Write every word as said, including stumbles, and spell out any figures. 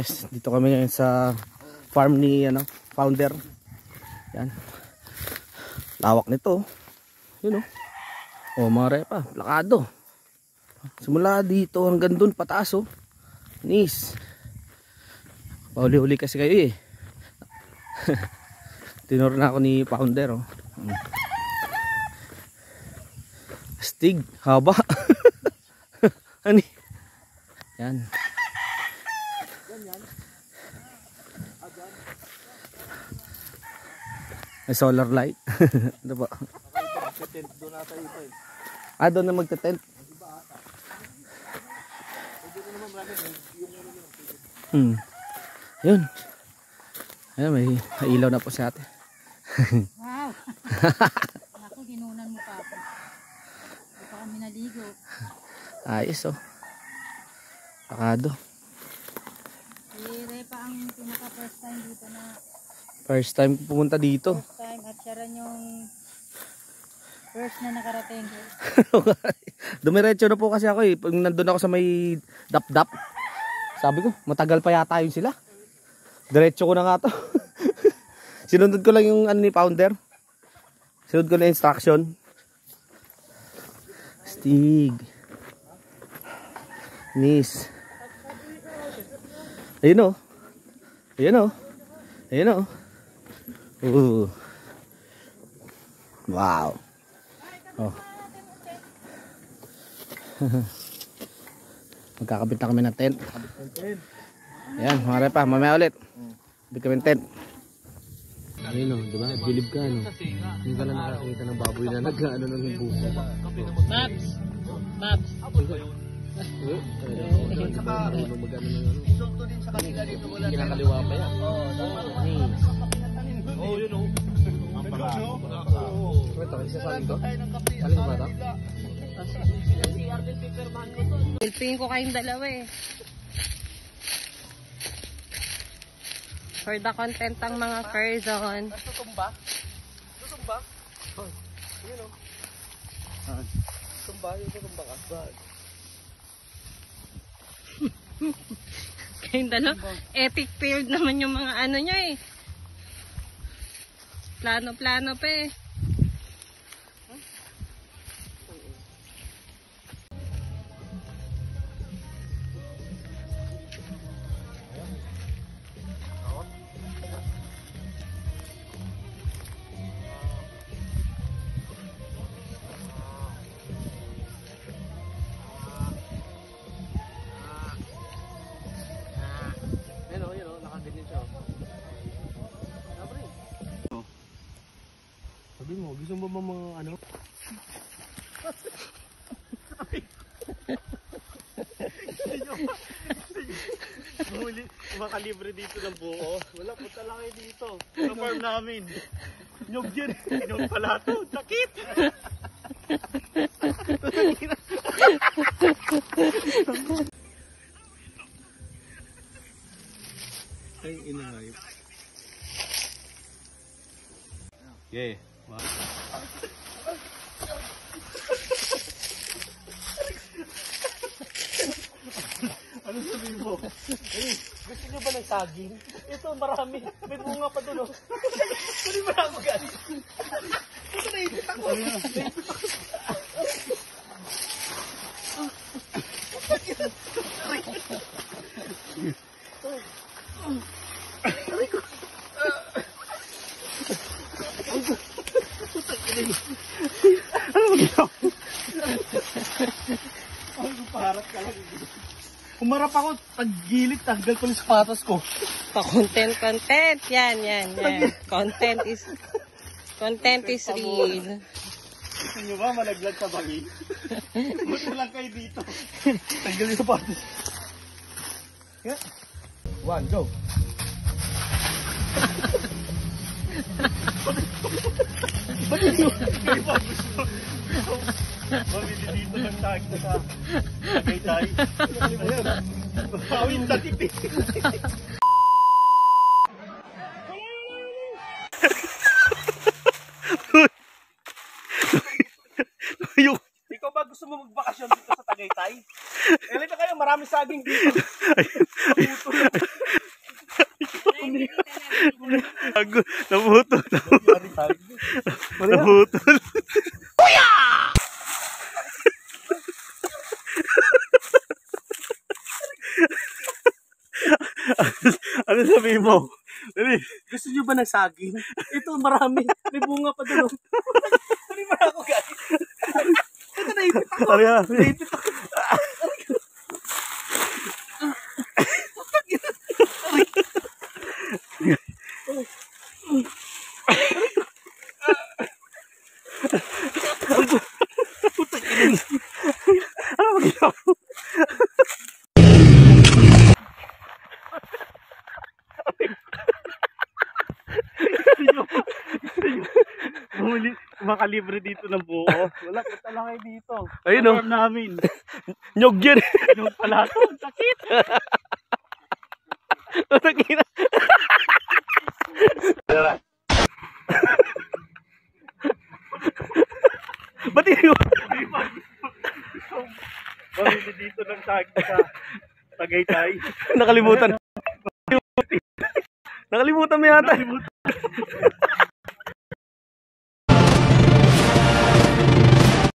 guys, dito kami ngayon sa farm ni ano, founder. Yan. Lawak nito. Yun oh. Oh, mga repa, plakado. Simula dito hanggang dun pataas oh. Nis. Pauli-huli kasi kayo eh. Tinuro na ako ni founder oh. Astig, haba. Ani? Yan. May solar light. Ano ba? Ah, doon na magte-tent. Hmm. Yun. Ayan, may ilaw na po si ate. Wow. Ako, ginunan mo pa ako. Hindi pa kami naligo. Ayos oh. Pakado. Si Repa ang pinaka first time dito na. First time pumunta dito. First time at siya rin yung first na nakarating. Dumiretso na po kasi ako eh. Pag nandun ako sa may dap-dap, sabi ko, matagal pa yata yun sila. Diretso ko na nga to. Sinundod ko lang yung ano ni founder. Sinundod ko na instruction. Stig. Nis. Ayun o. Ayun o. Ayun o. Uh. Wow. Oh. Magkakabit na kami ng tent. Ayan, mga repa, mamaya ulit. Kabit kami ng tent. Ayun o, diba? Bilib ka no? Hindi ka lang nakakita ng baboy na nag-ano ng buko. Babs! Babs! Isulto din sa kanila dito wala. Kinakaliwa pa yan. Oo, yun o. Ang parado. Ito, isasalin ko? Alin ba ito? Pilpingin ko kayong dalawa eh. For the content ng mga Curzon. Tutumba? Tutumba? Yun o. Tumba, yung tutumba ka. Bakit? Kayong dalawa. Epic failed naman yung mga ano nyo eh. Plano-plano pa eh. Sabi mo, gusto mo ba mga ano? Huli, makalibre dito ng buo. Wala, punta lang kayo dito. Sa farm namin. Nyog yun. Nyog pala ito. Sakit! Ay, inayip. Yeah. Wow. Ano sabihin mo? Hey, gusto nyo ba ng saging? Ito, marami. May bunga pa doon. Hindi ba ako galing? Ito, naipit ako. Naipit ako. Aray ko. Ano mo ginawa? Ano paharap ka lang? Umarap ako, tag-gilid, tanggal ko yung sapatos ko. Pa-content, content. Yan, yan, yan. Content is, content is real. Gusto nyo ba malaglag sa bali? Gusto lang kayo dito. Tanggal yung sapatos. Yeah. One, go! Ba't yun? Kayo ba gusto? Mamili dito ng tag na sa Tagaytay. Bawin sa tipis. Ikaw ba gusto mo magbakasyon dito sa Tagaytay? Elita kayo, marami saging dito. Nabutol. Nabutol. Ano sabihin mo? Dali. Gusto nyo ba ng saging? Ito, marami. May bunga pa doon. Hindi ba ako, guys? Ito, naipit ako. Ari ha. Naipit ako. Ano ba ginawa mo? Bumili, makalibre dito ng buo. Wala, punta lang kayo dito. Ayun o. Farm namin. Nyog yan. Yung pala to, sakit. Nakina. Ba't yun? Bumili dito ng saging sa Tagaytay. Nakalimutan. Nakalimutan mo yata. Nakalimutan.